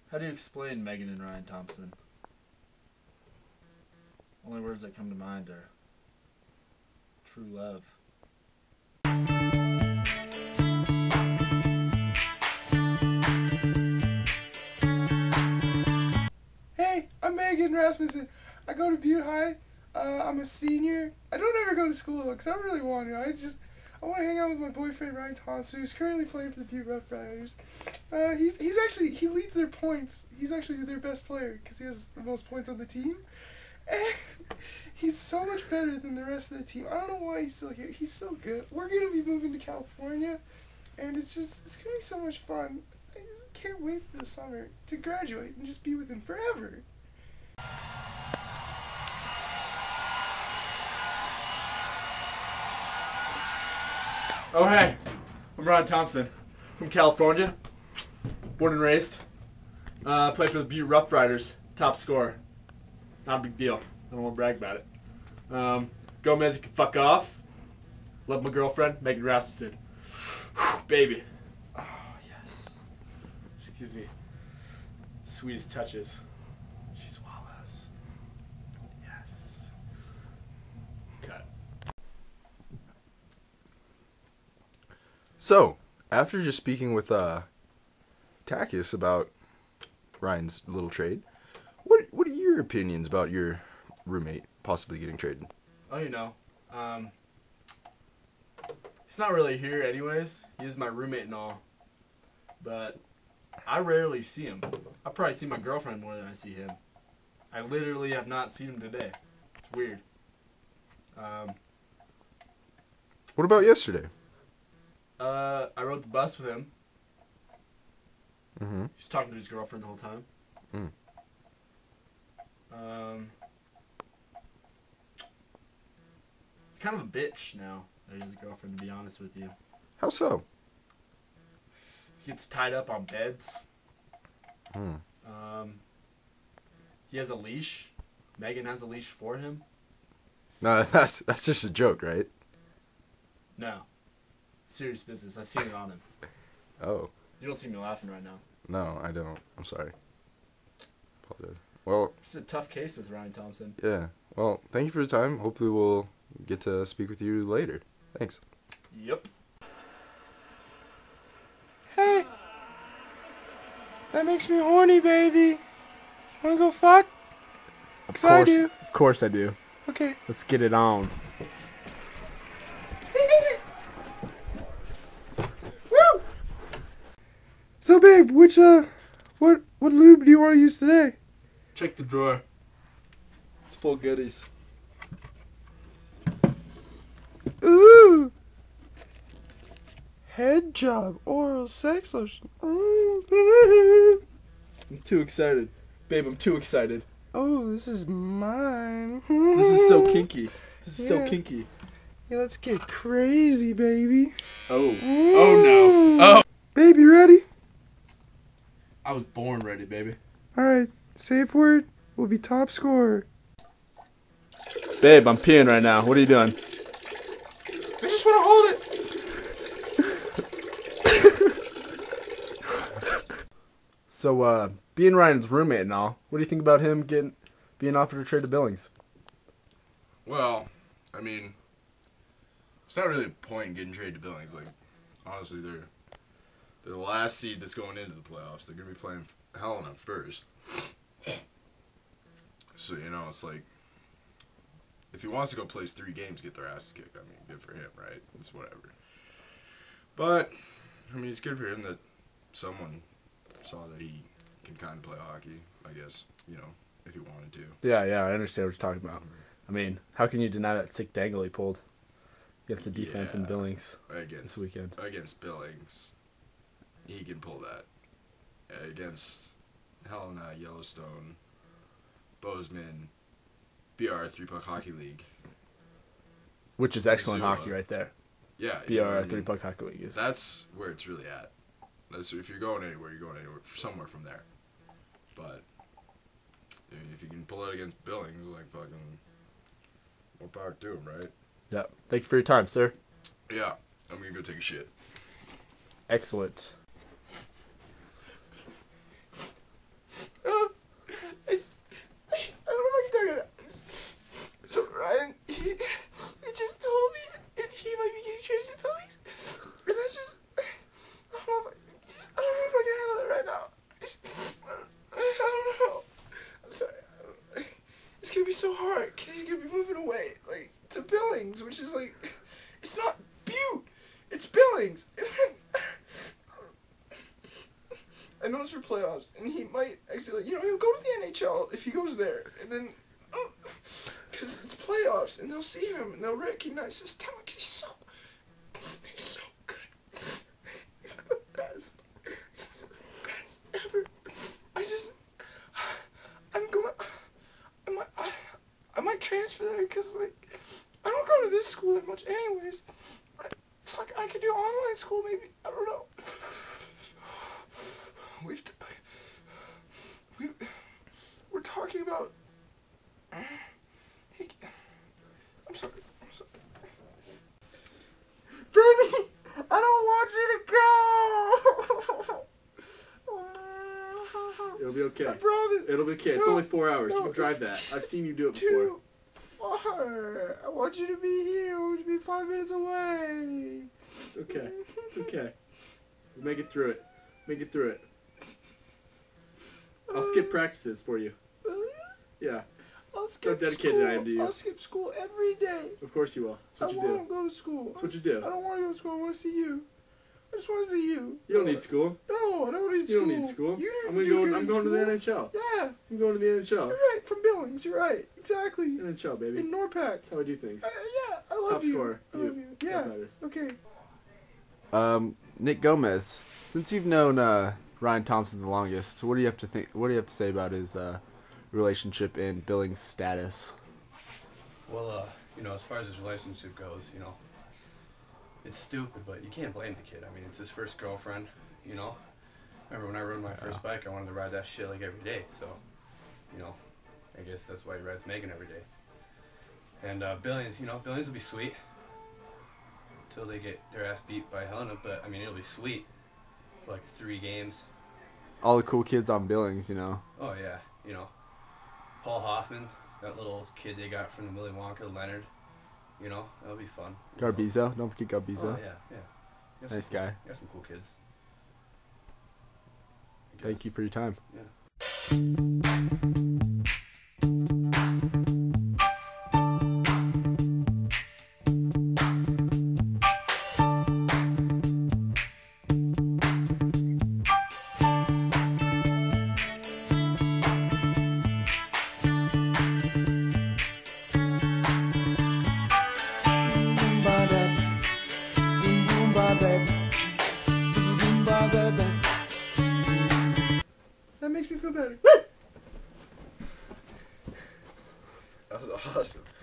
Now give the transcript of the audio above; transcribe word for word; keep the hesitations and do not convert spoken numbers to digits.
How do you explain Megan and Ryan Thompson? Only words that come to mind are true love. Hey, I'm Megan Rasmussen. I go to Butte High. Uh, I'm a senior. I don't ever go to school though, because I don't really want to. I just, I want to hang out with my boyfriend Ryan Thompson, who's currently playing for the Butte Rough Riders. Uh, he's he's actually he leads their points. He's actually their best player because he has the most points on the team. And he's so much better than the rest of the team. I don't know why he's still here. He's so good. We're gonna be moving to California, and it's just it's gonna be so much fun. I just can't wait for the summer to graduate and just be with him forever. Oh hey, I'm Ryan Thompson from California, born and raised. Uh, played for the Butte Rough Riders, top scorer. Not a big deal. I don't want to brag about it. Um, Gomez, you can fuck off. Love my girlfriend, Megan Rasmussen. Whew, baby. Oh yes. Just gives me the sweetest touches. She swallows. Yes. Cut. So, after just speaking with uh, Takis about Ryan's little trade, what what are your opinions about your roommate possibly getting traded? Oh, you know, um, he's not really here anyways. He is my roommate and all, but I rarely see him. I probably see my girlfriend more than I see him. I literally have not seen him today. It's weird. Um, What about yesterday? uh, I rode the bus with him. Mm-hmm. He was talking to his girlfriend the whole time. Mm. Um, he's kind of a bitch now that he has a girlfriend, to be honest with you. How so? He gets tied up on beds. Mm. Um, he has a leash. Megan has a leash for him. No, that's that's just a joke, right? No. Serious business. I seen it on him. Oh. You don't see me laughing right now. No, I don't. I'm sorry. Apologize. Well, It's a tough case with Ryan Thompson. yeah. Well, thank you for your time. Hopefully we'll get to speak with you later. Thanks. Yep. Hey, that makes me horny, baby. Wanna go fuck? Of 'Cause I do. Of course I do. Okay. Let's get it on. Woo! So, babe, which uh, what what lube do you want to use today? Check the drawer. It's full of goodies. Ooh. Head job, oral sex lotion. Mm. I'm too excited. Babe, I'm too excited. Oh, this is mine. This is so kinky. This is so Yeah. kinky. Yeah, let's get crazy, baby. Oh. Oh no. Oh. Babe, you ready? I was born ready, baby. Alright, safe word will be top scorer. Babe, I'm peeing right now. What are you doing? I just want to hold it. So, uh, being Ryan's roommate and all, what do you think about him getting being offered a trade to Billings? Well, I mean, it's not really a point in getting traded to Billings. Like, honestly, they're they're the last seed that's going into the playoffs. They're gonna be playing Helena first. So you know, it's like if he wants to go play three games, get their asses kicked. I mean, good for him, right? It's whatever. But I mean, it's good for him that someone saw that he can kind of play hockey. I guess you know if he wanted to. Yeah, yeah, I understand what you're talking about. I mean, how can you deny that sick dangle he pulled against the defense in Yeah, Billings against this weekend? against Billings, he can pull that. Against Helena, Yellowstone, Bozeman, B R Three Puck Hockey League. Which is excellent Missoula. hockey right there. Yeah, B you know, R I mean, Three Puck Hockey League is. that's where it's really at. That's if you're going anywhere, you're going anywhere somewhere from there. But if you can pull it against Billings, like fucking, more power to him, right? Yeah. Thank you for your time, sir. Yeah, I'm gonna go take a shit. Excellent. I don't know. I'm sorry. It's gonna be so hard because he's gonna be moving away, like to Billings, which is like, it's not Butte, it's Billings. I know it's for playoffs, and he might actually, you know, he'll go to the N H L if he goes there, and then, because it's playoffs, and they'll see him, and they'll recognize his talent, because he's so, he's so good. He's the best. He's the best ever. I just, I'm going, I might, I, I might transfer there, because, like, I don't go to this school that much anyways. I, fuck, I could do online school, maybe, I don't know. We've, we, we're talking about, he, I'm sorry, I'm sorry. Baby, I don't want you to go. It'll be okay. I promise. It'll be okay. It's No, only four hours. no, you can drive it's that. I've just seen you do it before. Too far. I want you to be here. I want you to be five minutes away. It's okay. It's okay. We'll make it through it. Make it through it. I'll skip practices for you. Really? Yeah. I'll skip dedicated school. I am to you. I'll skip school every day. Of course you will. That's what I you want do. to go to school. That's what you do. I don't want to go to school. I want to see you. I just want to see you. You don't need school. No, I don't need You school. don't need school. You I'm didn't gonna do go. good I'm in going to the school. N H L. Yeah. I'm going to the N H L. You're right. From Billings. You're right. Exactly. N H L, baby. In Norpac. That's how I do things. Uh, yeah, I love Top you. scorer. I You. love you. Yeah. Roughriders. Okay. Um, Nick Gomez, since you've known uh, Ryan Thompson the longest, what do you have to think? What do you have to say about his uh, relationship and Billings status? Well, uh, you know, as far as his relationship goes, you know, it's stupid, but you can't blame the kid. I mean, it's his first girlfriend, you know. Remember when I rode my first bike, I wanted to ride that shit like every day. So, you know, I guess that's why he rides Megan every day. And uh, Billings, you know, Billings will be sweet until they get their ass beat by Helena. But I mean, it'll be sweet for like three games. All the cool kids on Billings, you know. Oh yeah, you know, Paul Hoffman, that little kid they got from the Willy Wonka, Leonard. You know, that'll be fun. Garbizo, don't forget Garbizo. Oh yeah, yeah. He got some Nice cool- guy. he got some cool kids. I Thank guess. you for your time. Yeah. That makes me feel better. That was awesome.